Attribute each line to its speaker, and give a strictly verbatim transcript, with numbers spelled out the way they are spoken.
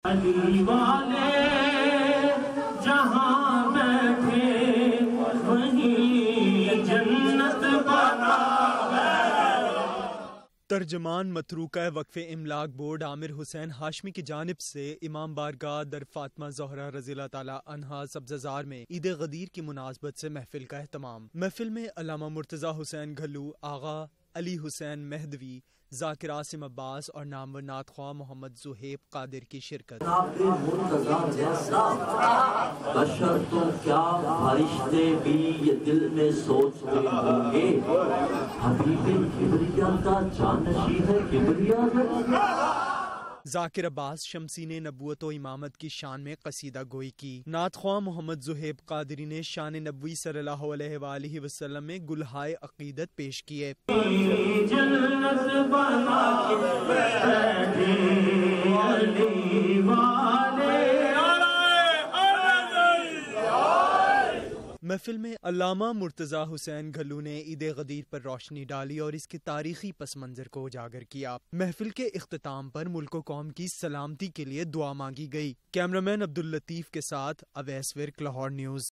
Speaker 1: علی والے جہاں بیٹھے وہیں جنت بنا ہے۔
Speaker 2: ترجمان متروکہ وقف املاک بورڈ عامر حسین ہاشمی کی جانب سے امام بارگاہ در فاطمہ زہرا رضی اللہ تعالی عنہا سبززار میں عید غدیر کی مناسبت سے محفل کا اہتمام۔ محفل میں علامہ مرتضی حسین گھلو، آغا علی حسین مہدوی، ذاکر عاصم عباس اور نامور نعت خواہ محمد زہیب قادر کی شرکت۔
Speaker 3: مرتضی جیسا بشر تو کیا فرشتے بھی یہ دل میں سوچتے ہوں گے، حبیب کبریا کا جانشین ہے کبریا ہے۔
Speaker 2: ذاکر عباس شمسی نے نبوت و امامت کی شان میں قصیدہ گوئی کی۔ نعت خواہ محمد زہیب قادری نے شان نبوی صلی اللہ علیہ وآلہ وسلم میں گلہائے عقیدت پیش کیے۔
Speaker 1: جنت بنا کے بیٹھے علی والے۔
Speaker 2: محفل میں علامہ مرتضی حسین گھلو نے عید غدیر پر روشنی ڈالی اور اس کے تاریخی پس منظر کو اجاگر کیا۔ محفل کے اختتام پر ملک و قوم کی سلامتی کے لیے دعا مانگی گئی۔ کیمرامین عبداللطیف کے ساتھ اویس ورک، لاہور نیوز۔